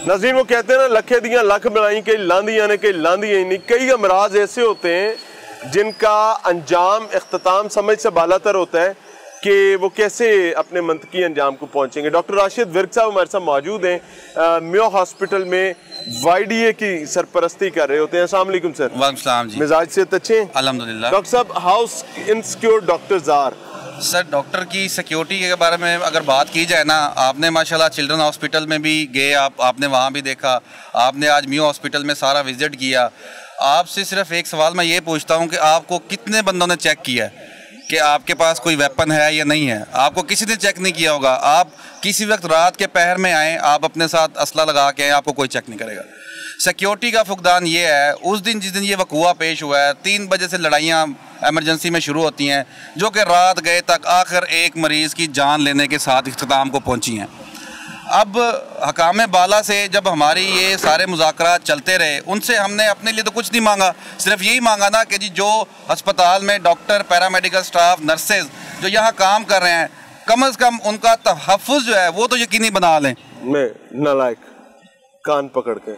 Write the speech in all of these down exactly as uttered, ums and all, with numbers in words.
नाज़रीन, वो कहते हैं ना, लखे दियाँ लख बनाई कई लांदियाँ ने कई लांदियाँ नहीं। कई अमराज ऐसे होते हैं जिनका अंजाम इख्तिताम समझ से बालातर होता है कि वो कैसे अपने मंतकी अंजाम को पहुंचेंगे। डॉक्टर राशिद विर्क साहब हमारे साथ मौजूद हैं, मियो हॉस्पिटल में वाई डी ए की सरपरस्ती कर रहे होते हैं। अस्सलाम वालेकुम सर। वालेकुम सलाम जी। मिजाज से अच्छे हैं? अल्हम्दुलिल्लाह। डॉक्टर साहब, how insecure doctors are? Sir, doctor की सिक्योरिटी के बारे में अगर बात की जाए ना, आपने माशाल्लाह चिल्ड्रन हॉस्पिटल में भी गए, आप आपने वहाँ भी देखा, आपने आज मियो हॉस्पिटल में सारा विजिट किया। आपसे सिर्फ एक सवाल मैं ये पूछता हूँ कि आपको कितने बंदों ने चेक किया है कि आपके पास कोई वेपन है या नहीं है? आपको किसी ने चेक नहीं किया होगा। आप किसी वक्त रात के पहर में आएँ, आप अपने साथ असला लगा के आएँ, आपको कोई चेक नहीं करेगा। सिक्योरिटी का फुकदान ये है, उस दिन जिस दिन ये वकूआ पेश हुआ है, तीन बजे से लड़ाइयाँ एमरजेंसी में शुरू होती हैं, जो कि रात गए तक आखिर एक मरीज़ की जान लेने के साथ इख्तिताम को पहुँची हैं। अब हकाम बाला से जब हमारी ये सारे मुज़ाकरात चलते रहे, उनसे हमने अपने लिए तो कुछ नहीं मांगा, सिर्फ यही मांगा ना कि जी जो अस्पताल में डॉक्टर, पैरामेडिकल स्टाफ, नर्सेज जो यहाँ काम कर रहे हैं, कम अज़ कम उनका तहफ़्फ़ुज़ जो है वो तो यकीनी बना लें। मैं नालायक कान पकड़ के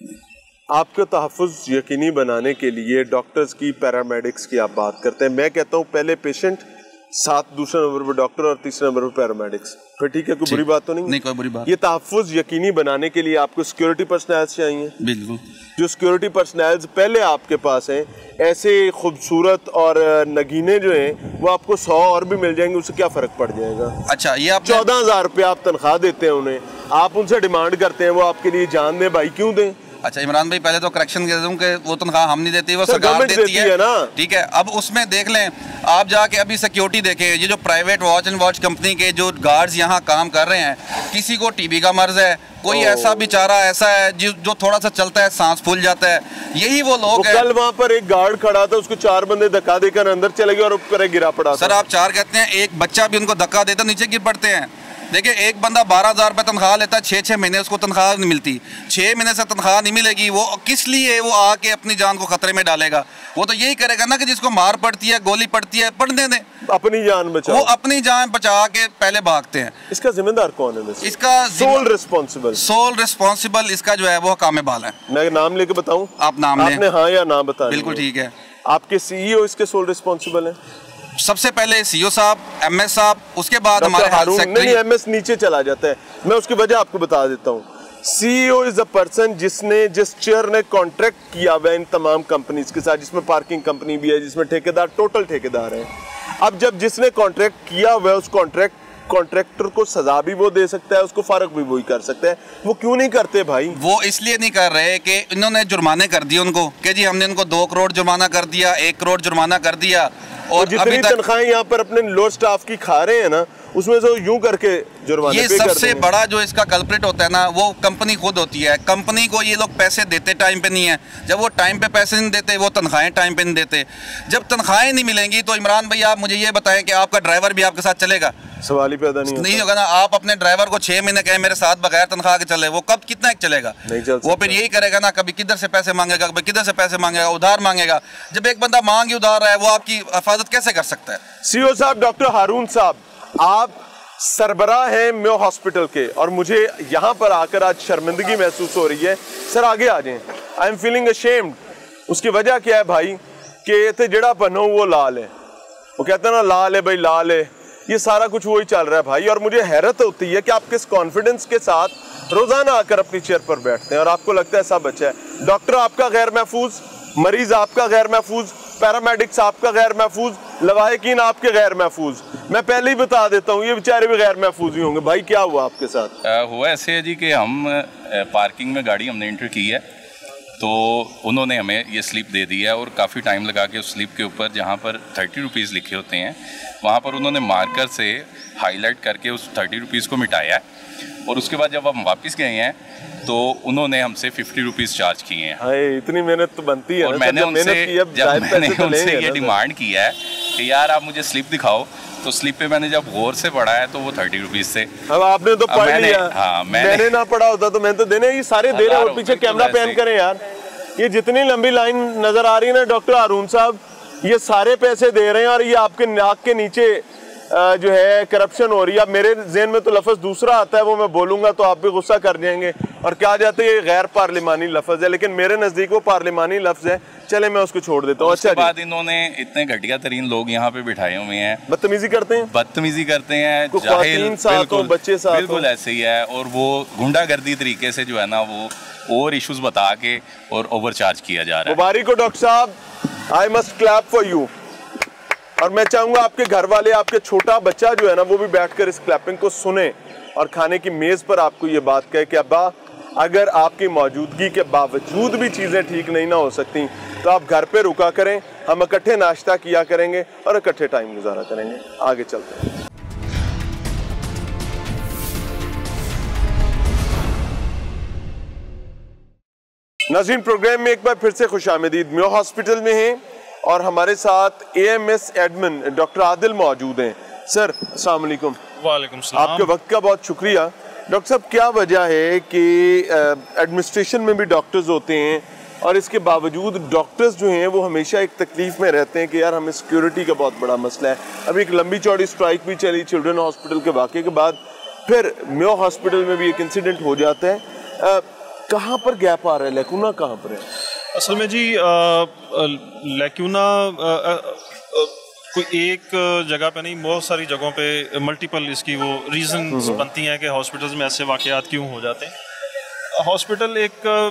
आपके तहफ़्फ़ुज़ यकीनी बनाने के लिए डॉक्टर्स की, पैरामेडिक्स की आप बात करते हैं। मैं कहता हूँ पहले पेशेंट, साथ दूसरे नंबर पर डॉक्टर और तीसरे नंबर पर पैरामेडिक्स। फिर ठीक है, कोई बुरी बात तो नहीं? नहीं, कोई बुरी बात। ये तहफ़्फ़ुज़ यकीनी बनाने के लिए आपको सिक्योरिटी पर्सनल चाहिए। बिल्कुल। जो सिक्योरिटी पर्सनल पहले आपके पास हैं, ऐसे खूबसूरत और नगीने जो हैं, वो आपको सौ और भी मिल जाएंगे, उससे क्या फ़र्क पड़ जाएगा? अच्छा, ये आप चौदह हज़ार रुपया आप तनख्वाह देते हैं उन्हें, आप उनसे डिमांड करते हैं वो आपके लिए जान दें, भाई क्यों दें? अच्छा इमरान भाई, पहले तो करेक्शन कर दूं कि वो तनख्वाह हम नहीं देती, वो सरकार देती, देती है, है ना? ठीक है। अब उसमें देख लें आप जाके, अभी सिक्योरिटी देखें, ये जो private watch and watch company के जो गार्ड्स यहाँ काम कर रहे हैं, किसी को टीबी का मर्ज है, कोई ऐसा बेचारा ऐसा है जो जो थोड़ा सा चलता है सांस फूल जाता है, यही वो लोग हैं। कल वहाँ पर एक गार्ड खड़ा था, उसको चार बंदे धक्का देकर अंदर चले गए और ऊपर गिरा पड़ा। सर आप चार कहते हैं, एक बच्चा भी उनको धक्का देता नीचे गिर पड़ते हैं। देखिए, एक बंदा बारह हज़ार रुपये तनख्वाह लेता है, छः छः महीने उसको तनख्वाह नहीं मिलती, छः महीने से तनख्वाह नहीं मिलेगी, वो किस लिए वो आके अपनी जान को खतरे में डालेगा? वो तो यही करेगा ना कि जिसको मार पड़ती है, गोली पड़ती है, पड़ने दें, अपनी जान बचाओ। वो अपनी जान बचा के पहले भागते हैं। इसका जिम्मेदार कौन है? इसका सोल रिस्पॉन्सिबल सोल रिस्पॉन्सिबल इसका जो है वो हकाम बाला है। मैं नाम लेके बताऊं? आप नाम लें। हाँ या ना बता? बिल्कुल ठीक है। आपके सीईओ इसके सोल रिस्पॉन्सिबल है? सबसे पहले सीईओ साहब, एमएस साहब, उसके बाद हमारे हारून। नहीं, एमएस नीचे चला जाता है। मैं उसकी वजह आपको बता देता हूँ। सीईओ इज अ पर्सन जिसने, जिस चेयर ने कॉन्ट्रैक्ट किया हुआ इन तमाम कंपनीज के साथ, जिसमें पार्किंग कंपनी भी है, जिसमें ठेकेदार, टोटल ठेकेदार है। अब जब जिसने कॉन्ट्रैक्ट किया हुआ है, उस कॉन्ट्रैक्ट कॉन्ट्रैक्टर को सजा भी वो दे सकता है, उसको फारग भी वही कर सकता है। वो क्यों नहीं करते भाई? वो इसलिए नहीं कर रहे कि इन्होंने जुर्माने कर दिए उनको, कि जी हमने इनको दो करोड़ जुर्माना कर दिया, एक करोड़ जुर्माना कर दिया, और जितनी तनख्वाहें यहाँ पर अपने लो स्टाफ की खा रहे हैं ना, उसमें से यूं करके जुर्माने ये सबसे बड़ा जो इसका कल्प्रिट होता है ना, वो कंपनी खुद होती है। कंपनी को ये लोग पैसे देते टाइम पे नहीं है, जब वो टाइम पे पैसे नहीं देते, वो तनख्वाहें टाइम पे नहीं देते। जब तनख्वाहें नहीं मिलेंगी तो इमरान भाई आप मुझे ये बताएं कि आपका ड्राइवर भी आपके साथ चलेगा? सवाल ही पैदा नहीं नहीं होगा ना। आप अपने ड्राइवर को छह महीने कहे मेरे साथ बगैर तनख्वाह के चले, वो कब कितना एक चलेगा? नहीं चल वो फिर यही करेगा ना, कभी किधर से पैसे मांगेगा, कभी किधर से पैसे मांगेगा, उधार मांगेगा। जब एक बंदा मांग ही उधार रहा है, वो आपकी हिफाजत कैसे कर सकता है? सीईओ साहब, डॉक्टर हारून साहब, आप सरबराह हैं मियो हॉस्पिटल के, और मुझे यहाँ पर आकर आज शर्मिंदगी महसूस हो रही है। सर आगे आ जाएं। I am feeling ashamed. उसकी वजह क्या है भाई? कि इतने जड़ा पन्नो वो लाल है, वो कहते हैं ना लाल है भाई, लाल है। ये सारा कुछ वही चल रहा है भाई, और मुझे हैरत होती है कि आप किस कॉन्फिडेंस के साथ रोजाना आकर अपनी चेयर पर बैठते हैं और आपको लगता है सब अच्छा है। डॉक्टर आपका गैर महफूज, मरीज आपका गैर महफूज, पैरामेडिक्स आपका गैर महफूज, लवाहिकीन आपके गैर महफूज। मैं पहले ही बता देता हूँ, ये बेचारे भी गैर महफूज ही होंगे। भाई क्या हुआ आपके साथ? आ, हुआ ऐसे है जी कि हम आ, पार्किंग में गाड़ी हमने एंटर की है, तो उन्होंने हमें ये स्लिप दे दी है, और काफ़ी टाइम लगा के उस स्लिप के ऊपर जहाँ पर थर्टी रुपीज़ लिखे होते हैं, वहाँ पर उन्होंने मार्कर से हाईलाइट करके उस थर्टी रुपीज़ को मिटाया है। और उसके बाद जब हम वापस गए हैं तो उन्होंने हमसे फिफ्टी रुपीज़ चार्ज किए हैं। हाय, इतनी मेहनत तो बनती है। और मैंने उनसे जब मैंने उनसे ये डिमांड किया है कि यार आप मुझे स्लिप दिखाओ, तो स्लिप पे मैंने जब गौर से पढ़ा है तो वो थर्टी रुपीज़ से। अब आपने तो पढ़ लिया। हाँ, मैंने, मैंने ना पढ़ा होता तो मैंने तो देने। ये सारे दे रहे हैं, पीछे कैमरा पैन करें यार, ये जितनी लंबी लाइन नजर आ रही है ना डॉक्टर हारून साहब, ये सारे पैसे दे रहे हैं, और ये आपके नाक के नीचे जो है करप्शन हो रही है। अब मेरे जेहन में तो लफ्ज़ दूसरा आता है, वो मैं बोलूँगा तो आप भी गुस्सा कर जाएंगे और क्या जाते हैं ये गैर पार्लिमानी लफ्ज़ है, लेकिन मेरे नज़दीक वो पार्लिमानी लफ्ज़ है। चले मैं उसको छोड़ देता हूँ। अच्छा, बाद इन्होंने इतने घटिया तरीन लोग यहाँ पे बिठाए हुए हैं, बदतमीजी करते हैं बदतमीजी करते हैं, बिल्कुल बच्चे साथ बिल्कुल ऐसे ही है। और वो गुंडागर्दी तरीके से जो है ना वो और इश्यूज बता के और ओवरचार्ज किया जा रहा है। मुबारक हो डॉक्टर साहब, I must clap for you. और मैं चाहूंगा आपके घर वाले, आपके छोटा बच्चा जो है ना वो भी बैठकर इस क्लैपिंग को सुने और खाने की मेज पर आपको ये बात कहे कि अब्बा अगर आपकी मौजूदगी के बावजूद भी चीज़ें ठीक नहीं ना हो सकती तो आप घर पे रुका करें, हम इकट्ठे नाश्ता किया करेंगे और इकट्ठे टाइम गुजारा करेंगे। आगे चलते हैं। नाज़रीन, प्रोग्राम में एक बार फिर से खुशामदीद। म्यो हॉस्पिटल में हैं और हमारे साथ एएमएस एडमिन डॉक्टर आदिल मौजूद हैं। सर अस्सलाम वालेकुम। वालेकुम सलाम। आपके वक्त का बहुत शुक्रिया। डॉक्टर साहब, क्या वजह है कि एडमिनिस्ट्रेशन में भी डॉक्टर्स होते हैं और इसके बावजूद डॉक्टर्स जो हैं वो हमेशा एक तकलीफ में रहते हैं कि यार हमें सिक्योरिटी का बहुत बड़ा मसला है। अभी एक लंबी चौड़ी स्ट्राइक भी चली चिल्ड्रन हॉस्पिटल के वाक़े के बाद, फिर म्यो हॉस्पिटल में भी एक इंसिडेंट हो जाता है। आ, कहाँ पर गैप आ रहा है, लैकुना कहाँ पर है? असल में जी लैकुना कोई एक जगह पे नहीं, बहुत सारी जगहों पे मल्टीपल इसकी वो रीजंस बनती हैं कि हॉस्पिटल्स में ऐसे वाक़यात क्यों हो जाते हैं। हॉस्पिटल एक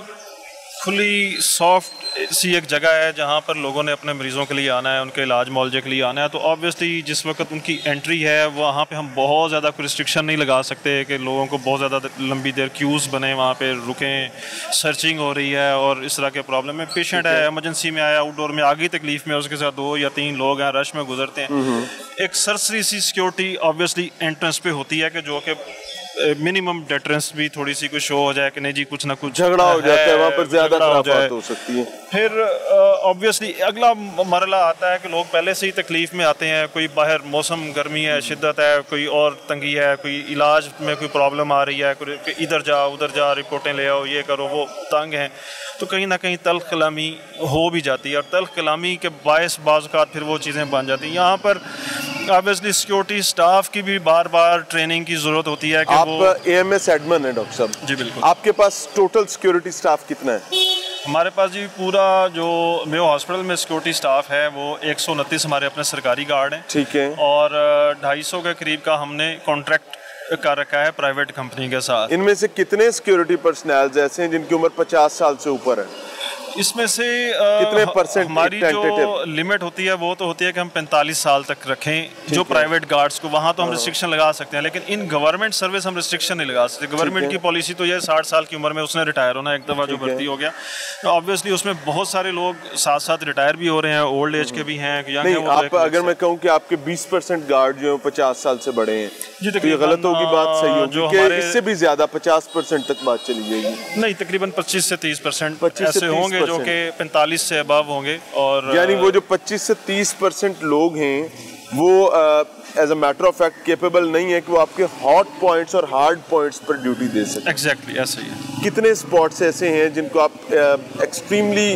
खुली सॉफ्ट सी एक जगह है जहाँ पर लोगों ने अपने मरीज़ों के लिए आना है, उनके इलाज मुआवजे के लिए आना है। तो ऑब्वियसली जिस वक्त उनकी एंट्री है वहाँ पे हम बहुत ज़्यादा कोई रिस्ट्रिक्शन नहीं लगा सकते कि लोगों को बहुत ज़्यादा लंबी देर क्यूज़ बने, वहाँ पे रुकें, सर्चिंग हो रही है और इस तरह के प्रॉब्लम में पेशेंट है, इमरजेंसी में आया, आउटडोर में आगे तकलीफ में, उसके साथ दो या तीन लोग हैं, रश में गुजरते हैं। एक सरसरी सी सिक्योरिटी ऑब्वियसली एंट्रेंस पे होती है कि जो कि मिनिमम डेटरेंस भी थोड़ी सी कुछ शो हो जाए कि नहीं जी कुछ ना कुछ झगड़ा हो जाता है, वहाँ पर ज़्यादा खराफात हो सकती है। फिर ऑब्वियसली uh, अगला मरला आता है कि लोग पहले से ही तकलीफ में आते हैं, कोई बाहर मौसम गर्मी है, शिद्दत है, कोई और तंगी है, कोई इलाज में कोई प्रॉब्लम आ रही है, कोई इधर जा उधर जा, रिपोर्टें ले आओ, ये करो, वो तंग हैं, तो कहीं ना कहीं तल्ख कलामी हो भी जाती है और तल्ख कलामी के बायस बाज़ फिर वो चीज़ें बन जाती हैं। यहाँ पर ऑब्वियसली सिक्योरिटी स्टाफ की भी बार बार ट्रेनिंग की ज़रूरत होती है कि आप वो एएमएस एडमिन है डॉक्टर साहब? जी बिल्कुल। आपके पास टोटल सिक्योरिटी स्टाफ कितना है? हमारे पास जी पूरा जो मेयो हॉस्पिटल में सिक्योरिटी स्टाफ है वो एक सौ उनतीस हमारे अपने सरकारी गार्ड हैं। ठीक है। और ढाई सौ के करीब का हमने कॉन्ट्रैक्ट कर रखा है प्राइवेट कंपनी के साथ। इनमें से कितने सिक्योरिटी पर्सनल ऐसे हैं जिनकी उम्र पचास साल से ऊपर है? इसमें से कितने परसेंट? हमारी जो लिमिट होती है वो तो होती है कि हम पैंतालीस साल तक रखें जो प्राइवेट गार्ड्स को, वहाँ तो हम रिस्ट्रिक्शन लगा सकते हैं, लेकिन इन गवर्नमेंट सर्विस हम रिस्ट्रिक्शन नहीं लगा सकते। गवर्नमेंट की पॉलिसी तो ये साठ साल की उम्र में उसने रिटायर होना, एक दफ़ा जो भर्ती हो गया, तो ऑब्वियसली उसमें बहुत सारे लोग साथ साथ रिटायर भी हो रहे हैं, ओल्ड एज के भी हैं, यंग हैं। आप अगर मैं कहूँ कि आपके बीस परसेंट गार्ड जो है पचास साल से बड़े हैं, तो ये गलत होगी बात? सही होगी? इससे भी ज्यादा पचास परसेंट तक बात चली जाएगी? नहीं, तकरीबन पच्चीस से तीस परसेंट ऐसे होंगे जो कि पैंतालीस से अबव होंगे। और यानी वो जो पच्चीस से तीस परसेंट लोग हैं वो as a matter of fact capable नहीं है कि वो आपके हॉट पॉइंट्स और हार्ड पॉइंट्स पर ड्यूटी दे सकें। एग्जैक्टली ऐसे ही है। कितने स्पॉट्स ऐसे हैं जिनको आप एक्सट्रीमली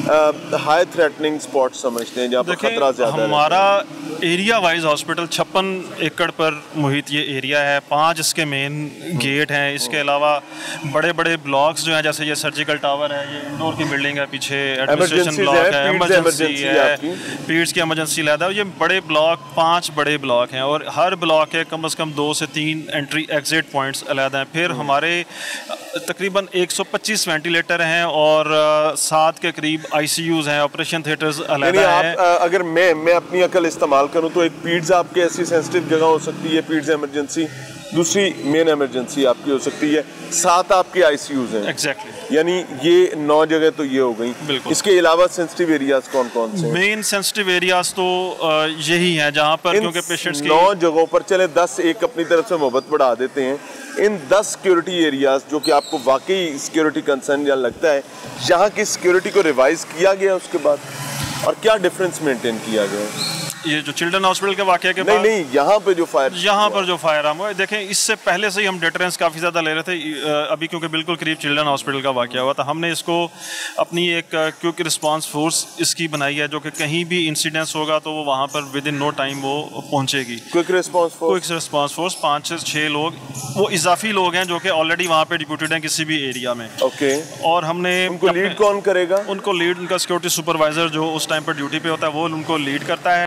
हाई थ्रेटनिंग स्पॉट समझते हैं जहाँ पर खतरा ज्यादा है? हमारा एरिया वाइज हॉस्पिटल छप्पन एकड़ पर मुहित ये एरिया है, पांच इसके मेन गेट हैं, इसके अलावा बड़े बड़े ब्लॉक्स जो हैं, जैसे ये सर्जिकल टावर है, ये इंडोर की बिल्डिंग है, पीछे एडमिनिस्ट्रेशन ब्लॉक है, इमरजेंसी है, पीड्स की इमरजेंसी लैदा, ये बड़े ब्लॉक, पांच बड़े ब्लॉक हैं और हर ब्लॉक के कम से कम दो से तीन एंट्री एग्जिट पॉइंट्स अलग हैं। फिर हमारे तकरीबन एक सौ पच्चीस वेंटिलेटर हैं और सात के करीब आईसीयूज हैं, ऑपरेशन थिएटर्स अलग हैं। अगर मैं मैं अपनी अकल इस्तेमाल करूं तो एक पीड्स आपके ऐसी सेंसिटिव जगह हो सकती है, पीड्स इमरजेंसी, दूसरी मेन इमरजेंसी आपकी हो सकती है, सात आपके आईसीयूज हैं। Exactly exactly. यानी ये नौ जगह तो ये हो गई। इसके अलावा सेंसिटिव एरियाज कौन कौन से? मेन सेंसिटिव एरियाज तो यही हैं जहाँ पर क्योंकि पेशेंट्स की नौ जगहों पर, चले दस एक अपनी तरफ से मोहब्बत बढ़ा देते हैं, इन दस सिक्योरिटी एरियाज जो कि आपको वाकई सिक्योरिटी कंसर्न या लगता है, यहाँ की सिक्योरिटी को रिवाइज किया गया उसके बाद और क्या डिफरेंस मेंटेन किया गया? ये जो चिल्ड्रन हॉस्पिटल के वाकये के नहीं बाद नहीं यहाँ पे जो फायर यहाँ पर जो फायर आर्म हुआ, देखें इससे पहले से ही हम डिटरेंस काफ़ी ज़्यादा ले रहे थे। अभी क्योंकि बिल्कुल करीब चिल्ड्रन हॉस्पिटल का वाकया हुआ था, हमने इसको अपनी एक क्विक रिस्पांस फोर्स इसकी बनाई है, जो कि कहीं भी इंसिडेंस होगा तो वो वहाँ पर विद इन नो टाइम वो पहुँचेगी। Quick response force quick response force पाँच से छः लोग, वो इजाफी लोग हैं जो कि ऑलरेडी वहाँ पे डिप्यूटेड हैं किसी भी एरिया में। ओके। और हमने उनको लीड कौन करेगा? उनको लीड उनका सिक्योरिटी सुपरवाइजर जो उस टाइम पर ड्यूटी पे होता है वो उनको लीड करता है।